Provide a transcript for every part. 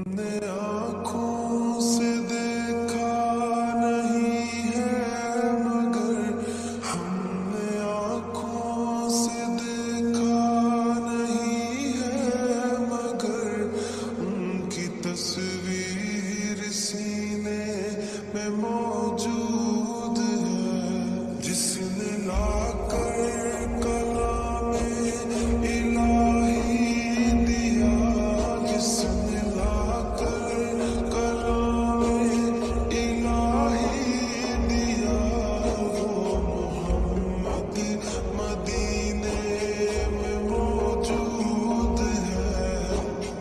نے آنکھوں سے دیکھا نہیں ہے مگر ہم نے آنکھوں سے دیکھا نہیں ہے مگر ان کی تصویر سینے میں موجود ہے، جس نے لا کر کلام الہی دیا، جس نے لا کر کلام الہی دیا، وہ محمد مدینے میں موجود ہے۔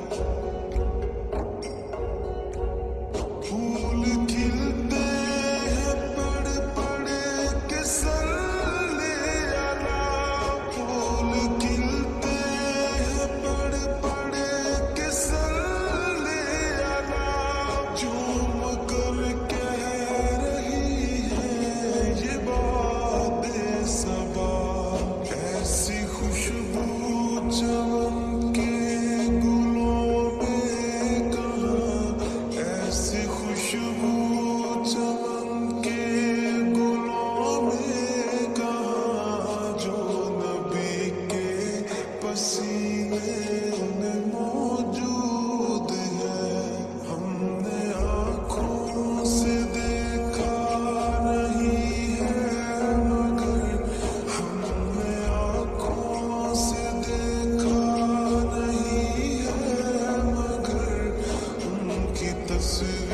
پھول کھلتے ہیں پڑھ پڑھ کے صلی اللہ، پھول کھلتے ہیں پڑھ پڑھ کے صلی اللہ، جھوم کر کہہ رہی ہے یہ بات صبا، ایسی خوشبو چمن کے گلوں میں کہاں، ایسی خوشبو چمن کے گلوں میں کہاں، جو نبی کے پسینے میں موجود ہے۔ ہم نے آنکھوں سے دیکھا نہیں ہے مگر ہم نے آنکھوں سے دیکھا نہیں ہے مگر ان کی تصویر